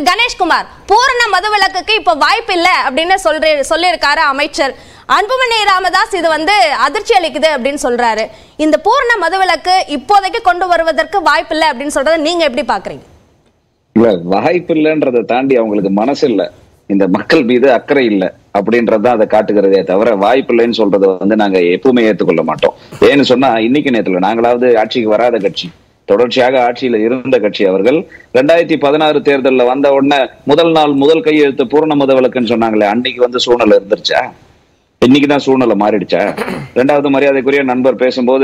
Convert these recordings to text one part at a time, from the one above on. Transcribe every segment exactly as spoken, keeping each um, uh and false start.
திரு கணேஷ்குமார், பூரண மதுவிலக்குக்கு இப்ப வாய்ப்பு இல்லை அப்படின்னு சொல்ற சொல்லியிருக்காரு அமைச்சர் அன்புமணி ராமதாஸ். இது வந்து அதிர்ச்சி அளிக்குது அப்படின்னு சொல்றாரு. இந்த பூரண மதுவிலக்கு இப்போதைக்கு கொண்டு வருவதற்கு வாய்ப்பு இல்லை அப்படின்னு சொல்றதை நீங்க எப்படி பாக்குறீங்க? இல்ல, வாய்ப்பு இல்லைன்றதை தாண்டி அவங்களுக்கு மனசு இல்ல, இந்த மக்கள் மீது அக்கறை இல்லை அப்படின்றதுதான் அதை காட்டுகிறதே தவிர வாய்ப்பு இல்லைன்னு சொல்றதை வந்து நாங்க எப்பவுமே ஏற்றுக்கொள்ள மாட்டோம். ஏன்னு சொன்னா இன்னைக்கு நேரத்துல நாங்களாவது ஆட்சிக்கு வராத கட்சி, தொடர்ச்சியாக ஆட்சியில இருந்த கட்சி. அவர்கள் ரெண்டாயிரத்தி பதினாறு தேர்தலில் வந்த உடனே முதல் நாள் முதல் கையெழுத்து பூரண மதுவிலக்குன்னு சொன்னாங்களே, அன்னைக்கு வந்து சூழ்நிலை இருந்துருச்சா? இன்னைக்குதான் சூழ்நிலை மாறிடுச்சா? ரெண்டாவது மரியாதைக்குரிய நண்பர் பேசும்போது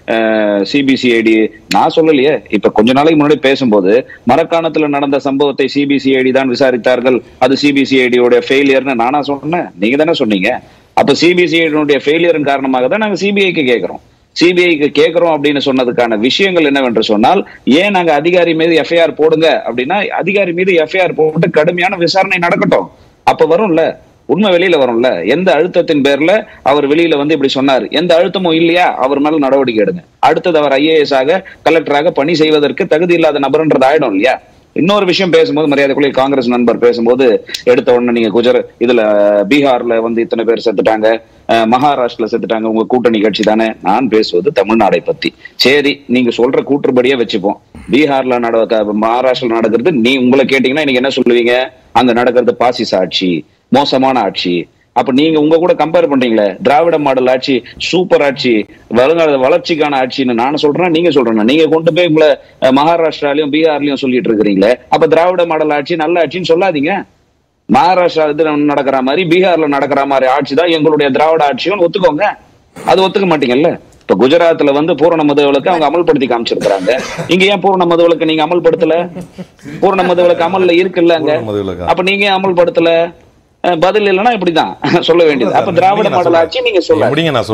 சிபிசிஐடி நான் சொல்லலையே, இப்ப கொஞ்ச நாளைக்கு முன்னாடி பேசும்போது மரக்காணத்துல நடந்த சம்பவத்தை சிபிசிஐடி தான் விசாரித்தார்கள், அது சிபிசிஐடியோட ஃபெயிலியர்னு நானா சொன்னேன்? நீங்க தானே சொன்னீங்க. அப்ப சிபிசிஐடியோட ஃபெயிலியரின் காரணமாக தான் நாங்க சிபிஐக்கு கேட்கிறோம். சிபிஐக்கு கேட்கிறோம் அப்படின்னு சொன்னதுக்கான விஷயங்கள் என்னவென்று சொன்னால், ஏன் நாங்க அதிகாரி மீது எஃப்ஐஆர் போடுங்க அப்படின்னா, அதிகாரி மீது எஃப்ஐஆர் போட்டு கடுமையான விசாரணை நடக்கட்டும், அப்ப வரும்ல உண்மை வெளியில வரும்ல. எந்த அழுத்தத்தின் பேர்ல அவர் வெளியில வந்து இப்படி சொன்னார், எந்த அழுத்தமும் இல்லையா அவர் மேல நடவடிக்கை எடுங்க. அடுத்தது அவர் ஐஏஎஸ் ஆக கலெக்டராக பணி செய்வதற்கு தகுதி இல்லாத நபர்ன்றது ஆயிடும் இல்லையா? இன்னொரு விஷயம் பேசும்போது மரியாதைக்குரிய காங்கிரஸ் நண்பர் பேசும்போது எடுத்த உடனே நீங்க குஜராத் இதுல பீகார்ல வந்து இத்தனை பேர் செத்துட்டாங்க, மகாராஷ்டிரல செத்துட்டாங்க, உங்க கூட்டணி கட்சி தானே. நான் பேசுவது தமிழ்நாடை பத்தி. சரி, நீங்க சொல்ற கூற்றுப்படியே வச்சுப்போம். பீகார்ல நடக்க மகாராஷ்டிரல நடக்கிறது நீ உங்களை கேட்டீங்கன்னா நீங்க என்ன சொல்லுவீங்க? அங்க நடக்கிறது பாசிச ஆட்சி, மோசமான ஆட்சி. அப்ப நீங்க உங்க கூட கம்பேர் பண்றீங்களே, திராவிட மாடல் ஆட்சி சூப்பர் ஆட்சி, வருங்கால வளர்ச்சிக்கான ஆட்சின்னு நான் சொல்றேன், நீங்க சொல்றேன். நீங்க கொண்டு போய் உங்களை மகாராஷ்டிராலையும் பீகார்லயும் சொல்லிட்டு இருக்கிறீங்களே, அப்ப திராவிட மாடல் ஆட்சி நல்ல ஆட்சின்னு சொல்லாதீங்க. மகாராஷ்டிரா இது நடக்கிற மாதிரி பீகார்ல நடக்கிற மாதிரி ஆட்சி தான் எங்களுடைய திராவிட ஆட்சியும் ஒத்துக்கோங்க. அது ஒத்துக்க மாட்டீங்கல்ல. இப்ப குஜராத்ல வந்து பூரண மதுவிலக்கு அவங்க அமல்படுத்தி காமிச்சிருக்காங்க, இங்க ஏன் பூரண மதுவிலக்கு நீங்க அமல்படுத்தல? பூரண மதுவிலக்கு அமல்ல இருக்குல்ல அங்க, அப்ப நீங்க ஏன் அமல்படுத்தல? பதில் இல்லைன்னா இப்படிதான் சொல்ல வேண்டியது. அப்ப திராவிட மாடல் ஆட்சி நீங்க சொல்ல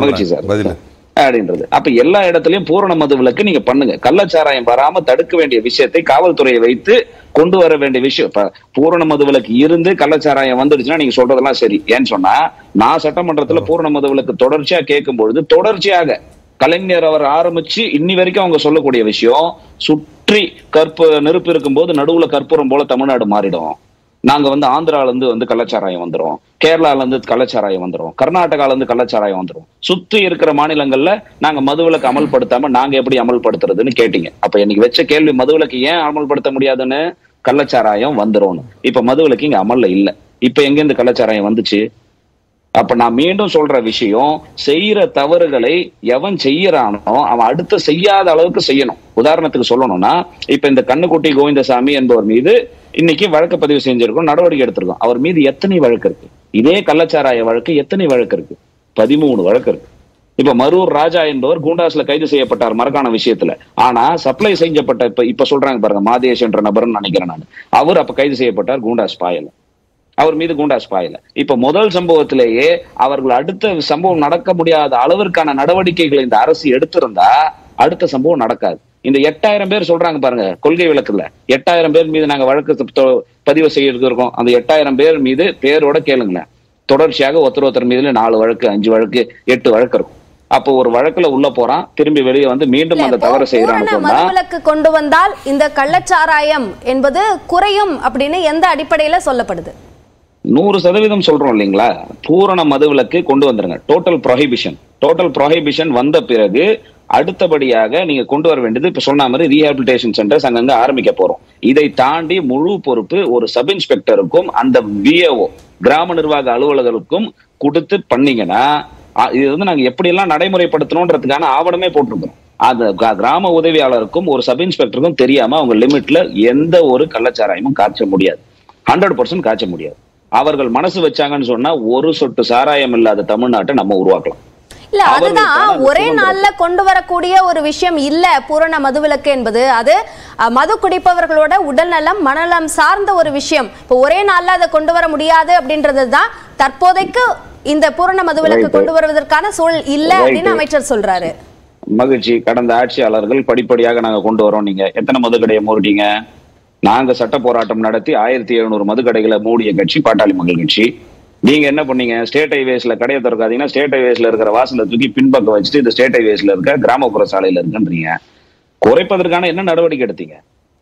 அப்படின்றது. அப்ப எல்லா இடத்துலயும் பூரண மதுவிலக்கு நீங்க பண்ணுங்க. கள்ளச்சாராயம் வராம தடுக்க வேண்டிய விஷயத்தை காவல்துறையை வைத்து கொண்டு வர வேண்டிய விஷயம். பூரண மதுவிலக்கு இருந்து கள்ளச்சாராயம் வந்துடுச்சுன்னா நீங்க சொல்றதெல்லாம் சரி. ஏன்னு சொன்னா நான் சட்டமன்றத்துல பூரண மதுவிலக்கு தொடர்ச்சியா கேட்கும் பொழுது தொடர்ச்சியாக கலைஞர் அவர் ஆரம்பிச்சு இன்னி வரைக்கும் அவங்க சொல்லக்கூடிய விஷயம், சுற்றி கற்பு நெருப்பு இருக்கும் போது நடுவுல கற்பூரம் போல தமிழ்நாடு மாறிடும். நாங்க வந்து ஆந்திரால இருந்து வந்து கள்ளச்சாராயம் வந்துடும், கேரளால இருந்து கள்ளச்சாராயம் வந்துடும், கர்நாடகால இருந்து கள்ளச்சாராயம் வந்துடும். சுத்தி இருக்கிற மாநிலங்கள்ல நாங்க மதுவிலக்கு அமல்படுத்தாம நாங்க எப்படி அமல்படுத்துறதுன்னு கேட்டீங்க. அப்ப இன்னைக்கு வச்ச கேள்வி மதுவிலக்கு ஏன் அமல்படுத்த முடியாதுன்னு, கள்ளச்சாராயம் வந்துடும். இப்ப மதுவிலக்கு இங்க அமல்ல இல்ல, இப்ப எங்க இருந்து கள்ளச்சாராயம் வந்துச்சு? அப்ப நான் மீண்டும் சொல்ற விஷயம், செய்யற தவறுகளை எவன் செய்யறானோ அவன் அடுத்து செய்யாத அளவுக்கு செய்யணும். உதாரணத்துக்கு சொல்லணும்னா, இப்ப இந்த கண்ணுக்குட்டி கோவிந்தசாமி என்பவர் மீது இன்னைக்கு வழக்கு பதிவு செஞ்சிருக்கோம், நடவடிக்கை எடுத்திருக்கோம். அவர் மீது எத்தனை வழக்கு இருக்கு? இதே கள்ளச்சாராய வழக்கு எத்தனை வழக்கு இருக்கு? பதிமூணு வழக்கு இருக்கு. இப்ப மரூர் ராஜா என்பவர் கூண்டாஸ்ல கைது செய்யப்பட்டார் மரக்கான விஷயத்துல. ஆனா சப்ளை செய்யப்பட்ட இப்ப இப்ப சொல்றாங்க பாருங்க, மாதேஷ் என்ற நபர்னு நினைக்கிறேன் நான், அவர் அப்ப கைது செய்யப்பட்டார் கூண்டாஸ் பாயல, அவர் மீது கூண்டாஸ் பாயல. இப்ப முதல் சம்பவத்திலேயே அவர்கள் அடுத்த சம்பவம் நடக்க முடியாத அளவிற்கான நடவடிக்கைகளை இந்த அரசு எடுத்திருந்தா அடுத்த சம்பவம் நடக்காது. இந்த எட்டாயிரம் பேர் சொல்றாங்க பாருங்க கொள்கை விளக்குல, எட்டாயிரம் பேர் மீது நாங்க வழக்கு பதிவு செய்ய இருக்கோம். அந்த எட்டாயிரம் பேர் மீது பேரோட கேளுங்களேன், தொடர்ச்சியாக ஒருத்தர் ஒருத்தர் மீதுல நாலு வழக்கு அஞ்சு வழக்கு எட்டு வழக்கு இருக்கும். அப்போ ஒரு வழக்குல உள்ள போறான், திரும்பி வெளியே வந்து மீண்டும் அந்த தவறு செய்யறான்னு மதுவிலக்கு கொண்டு வந்தால் இந்த கள்ளச்சாராயம் என்பது குறையும் அப்படின்னு எந்த அடிப்படையில சொல்லப்படுது? நூறு சதவீதம் சொல்றோம் இல்லைங்களா? பூரண மதுவிலக்கு கொண்டு வந்துருங்க, டோட்டல் ப்ரொஹிபிஷன். டோட்டல் ப்ரொஹிபிஷன் வந்த பிறகு அடுத்தபடியாக நீங்க கொண்டு வர வேண்டியது இப்ப சொன்ன மாதிரி ரீஹாபிலிட்டேஷன் சென்டர்ஸ் அங்கங்க ஆரம்பிக்க போறோம். இதை தாண்டி முழு பொறுப்பு ஒரு சப் இன்ஸ்பெக்டருக்கும் அந்த விஏஓ கிராம நிர்வாக அலுவலர்களுக்கும் கொடுத்து பண்ணீங்கன்னா இது வந்து நாங்க எப்படி எல்லாம் நடைமுறைப்படுத்தணும்ன்றதுக்கான ஆவணமே போட்டிருக்கோம். அந்த கிராம உதவியாளருக்கும் ஒரு சப் இன்ஸ்பெக்டருக்கும் தெரியாம அவங்க லிமிட்ல எந்த ஒரு கள்ளச்சாராயமும் காய்ச்ச முடியாது, ஹண்ட்ரட் பர்சன்ட் காய்ச்ச முடியாது. அவர்கள் மனசு வச்சாங்கன்னு சொன்னா ஒரு சொட்டு சாராயம் இல்லாத தமிழ்நாட்டை நம்ம உருவாக்கலாம். இல்ல, அதுதான் ஒரே நாள்ல கொண்டு வரக்கூடிய ஒரு விஷயம் இல்ல பூரண மதுவிலக்கு என்பது. அது மது குடிப்பவர்களோட உடல்நலம் மனநலம் சார்ந்த ஒரு விஷயம். இப்போ ஒரே நாள்ல அதை கொண்டு வர முடியாது அப்படின்றதுதான் தற்போதைக்கு இந்த பூரண மதுவிலக்கு கொண்டு வருவதற்கான சூழல் இல்ல அப்படின்னு அமைச்சர் சொல்றாரு. மகிழ்ச்சி. கடந்த ஆட்சியாளர்கள் படிப்படியாக நாங்க கொண்டு வரோம். நீங்க எத்தனை மதுக்கடையை மூடிட்டீங்க? நாங்க சட்ட போராட்டம் நடத்தி ஆயிரத்தி எழுநூறு மதுக்கடைகளை மூடிய கட்சி பாட்டாளி மக்கள் கட்சி. நீங்க என்ன பண்ணீங்க? ஸ்டேட் ஹைவேஸ்ல கடையை திறக்காதீங்கன்னா ஸ்டேட் ஹைவேஸ்ல இருக்கிற வாசலை தூக்கி பின்பக்கம் வச்சுட்டு இந்த ஸ்டேட் ஹைவேஸ்ல இருக்க கிராமப்புற சாலையில இருக்குன்றீங்க. குறைப்பதற்கான என்ன நடவடிக்கை எடுத்தீங்க?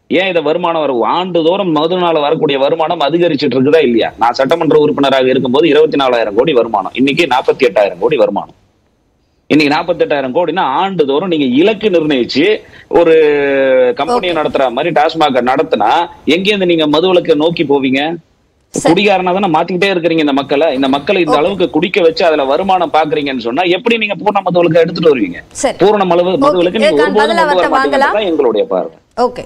ஏன் இதை வருமானம் வரும் ஆண்டுதோறும் மதுனால வரக்கூடிய வருமானம் அதிகரிச்சுட்டு இருக்குதா இல்லையா? நான் சட்டமன்ற உறுப்பினராக இருக்கும்போது இருபத்தி நாலாயிரம் கோடி வருமானம், இன்னைக்கு நாற்பத்தி எட்டாயிரம் கோடி வருமானம். இன்னைக்கு நாற்பத்தி எட்டாயிரம் கோடினா ஆண்டுதோறும் நீங்க இலக்கு நிர்ணயிச்சு ஒரு கம்பெனியை நடத்துற மாதிரி டாஸ்மாக நடத்தினா எங்கேருந்து நீங்க மதுவிலக்கு நோக்கி போவீங்க? குடிகாரனா தானே மாத்திக்கிட்டே இருக்கிறீங்க இந்த மக்களை. இந்த மக்களை இந்த அளவுக்கு குடிக்க வச்சு அதுல வருமானம் பாக்குறீங்கன்னு சொன்னா எப்படி நீங்க பூர்ண மதுவிலக்கு எடுத்துட்டு வருவீங்க? பூர்ண மதுவிலக்கு நீங்க ஒருபோதும் கொண்டு வர மாட்டீங்கன்னு எங்களுடைய பார்வை. ஓகே.